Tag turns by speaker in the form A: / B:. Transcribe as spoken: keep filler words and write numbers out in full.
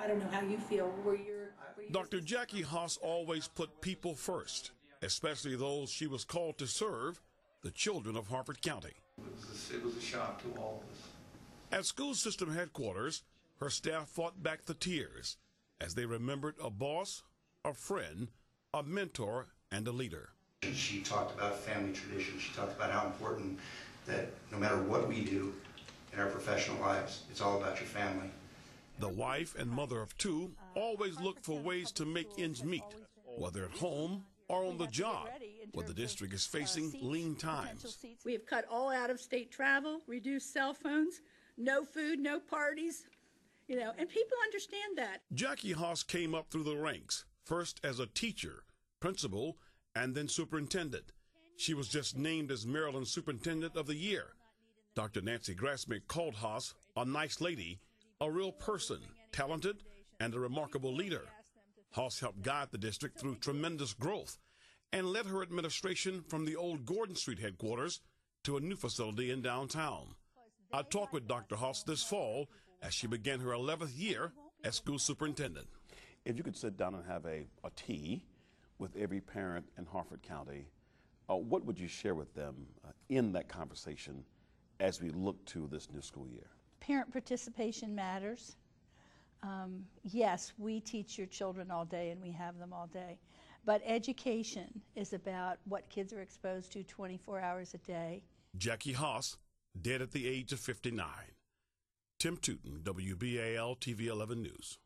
A: I don't know how you feel. Were your, were you
B: Doctor Jackie Haas always put people first, especially those she was called to serve, the children of Harford County.
C: It was a, it was a shock to all of us.
B: At school system headquarters, her staff fought back the tears as they remembered a boss, a friend, a mentor, and a leader.
D: She talked about family tradition. She talked about how important that no matter what we do in our professional lives, it's all about your family.
B: The wife and mother of two always looked for ways to make ends meet, whether at home or on the job, where the district is facing lean times.
A: We have cut all out-of-state travel, reduced cell phones, no food, no parties, you know, and people understand that.
B: Jackie Haas came up through the ranks, first as a teacher, principal, and then superintendent. She was just named as Maryland Superintendent of the Year. Doctor Nancy Grassmick called Haas a nice lady, a real person, talented, and a remarkable leader. Haas helped guide the district through tremendous growth and led her administration from the old Gordon Street headquarters to a new facility in downtown. I talked with Doctor Haas this fall as she began her eleventh year as school superintendent.
E: If you could sit down and have a, a tea with every parent in Harford County, uh, what would you share with them uh, in that conversation as we look to this new school year?
F: Parent participation matters. Um, yes, we teach your children all day and we have them all day, but education is about what kids are exposed to twenty-four hours a day.
B: Jackie Haas, dead at the age of fifty-nine. Tim Tootin, W B A L T V eleven News.